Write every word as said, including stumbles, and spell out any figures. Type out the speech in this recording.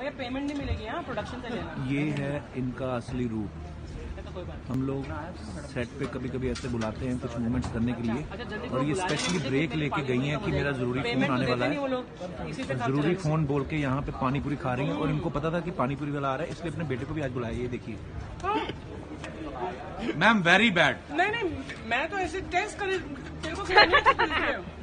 भैया पेमेंट नहीं मिलेगी यहाँ, प्रोडक्शन से लेना। ये है इनका असली रूप। हम लोग सेट पे कभी कभी ऐसे बुलाते हैं कुछ मूवमेंट्स करने के लिए, और ये स्पेशली ब्रेक लेके गई हैं कि मेरा जरूरी फोन आने वाला है। जरूरी फोन बोल के यहाँ पे पानी पूरी खा रही हैं, और इनको पता था कि पानी पूरी वाला आ रहा है, इसलिए अपने बेटे को भी आज बुलाया। ये देखिए मैम, वेरी बैड। नहीं नहीं, मैं तो ऐसे टेस्ट कर